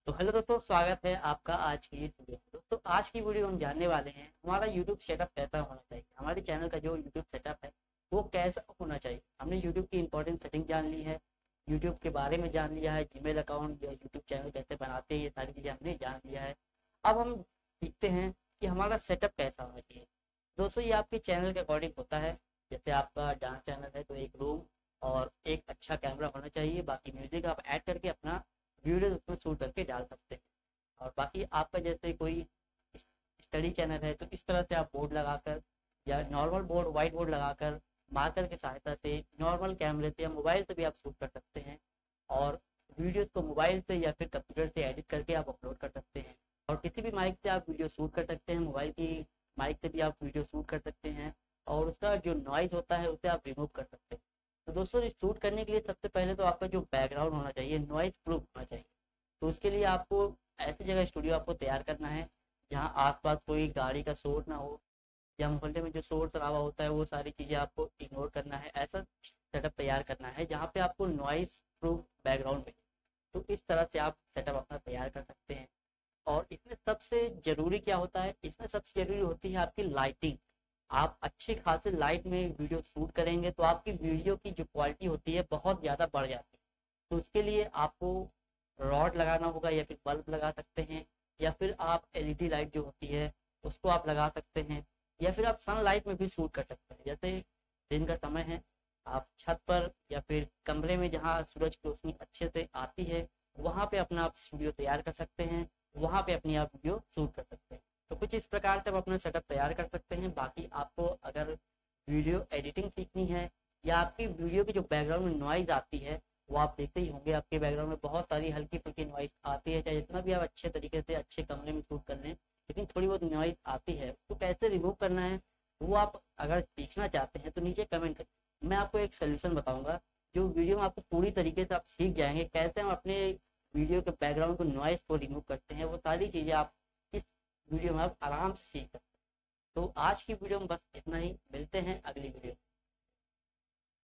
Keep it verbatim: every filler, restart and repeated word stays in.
तो हेलो दोस्तों, स्वागत है आपका आज की इस वीडियो में। दोस्तों, आज की वीडियो हम जानने वाले हैं हमारा यूट्यूब सेटअप कैसा होना चाहिए। हमारे चैनल का जो यूट्यूब सेटअप है वो कैसा होना चाहिए। हमने यूट्यूब की इंपॉर्टेंट सेटिंग जान ली है, यूट्यूब के बारे में जान लिया है, जीमेल अकाउंट या यूट्यूब चैनल कैसे बनाते हैं, ये सारी चीज़ें हमने जान लिया है। अब हम सीखते हैं कि हमारा सेटअप कैसा होना चाहिए। दोस्तों, ये आपके चैनल के अकॉर्डिंग होता है। जैसे आपका डांस चैनल है तो एक रूम और एक अच्छा कैमरा होना चाहिए। बाकी म्यूजिक आप ऐड करके अपना वीडियो उसमें शूट करके डाल सकते हैं। और बाकी आपका जैसे कोई स्टडी चैनल है तो इस तरह से आप बोर्ड लगाकर या नॉर्मल बोर्ड वाइट बोर्ड लगाकर मार्कर की सहायता से नॉर्मल कैमरे से या मोबाइल से भी आप शूट कर सकते हैं। और वीडियोस को मोबाइल से या फिर कंप्यूटर से एडिट करके आप अपलोड कर सकते हैं। और किसी भी माइक से आप वीडियो शूट कर सकते हैं, मोबाइल की माइक से भी आप वीडियो शूट कर सकते हैं। और उसका जो नॉइज़ होता है उसे आप रिमूव कर सकते हैं। तो दोस्तों, शूट करने के लिए सबसे पहले तो आपका जो बैकग्राउंड होना चाहिए नॉइज़ प्रूफ होना चाहिए। तो उसके लिए आपको ऐसी जगह स्टूडियो आपको तैयार करना है जहाँ आसपास कोई गाड़ी का शोर ना हो, या मोहल्ले में जो शोर शराबा होता है वो सारी चीज़ें आपको इग्नोर करना है। ऐसा सेटअप तैयार करना है जहाँ पे आपको नॉइस प्रूफ बैकग्राउंड मिले। तो इस तरह से आप सेटअप अपना तैयार कर सकते हैं। और इसमें सबसे ज़रूरी क्या होता है, इसमें सबसे ज़रूरी होती है आपकी लाइटिंग। आप अच्छे खासे लाइट में वीडियो शूट करेंगे तो आपकी वीडियो की जो क्वालिटी होती है बहुत ज़्यादा बढ़ जाती है। तो उसके लिए आपको रॉड लगाना होगा या फिर बल्ब लगा सकते हैं, या फिर आप एलईडी लाइट जो होती है उसको आप लगा सकते हैं, या फिर आप सनलाइट में भी शूट कर सकते हैं। जैसे दिन का समय है, आप छत पर या फिर कमरे में जहाँ सूरज की रोशनी अच्छे से आती है वहाँ पे अपना आप स्टूडियो तैयार कर सकते हैं, वहाँ पे अपनी आप वीडियो शूट कर सकते हैं। तो कुछ इस प्रकार से आप अपना सेटअप तैयार कर सकते हैं। बाकी आपको अगर वीडियो एडिटिंग सीखनी है या आपकी वीडियो की जो बैकग्राउंड में नॉइज़ आती है, वो आप देखते ही होंगे आपके बैकग्राउंड में बहुत सारी हल्की फुल्की नॉइज़ आती है। चाहे जितना भी आप अच्छे तरीके से अच्छे कमरे में शूट कर लें, लेकिन थोड़ी बहुत नॉइज़ आती है, तो कैसे रिमूव करना है वो आप अगर सीखना चाहते हैं तो नीचे कमेंट करें। मैं आपको एक सोल्यूशन बताऊंगा जो वीडियो में आपको पूरी तरीके से आप सीख जाएंगे कैसे हम अपने वीडियो के बैकग्राउंड को नॉइज़ को रिमूव करते हैं। वो सारी चीज़ें आप इस वीडियो में आप आराम से सीख सकते हैं। तो आज की वीडियो में बस इतना ही, मिलते हैं अगली वीडियो।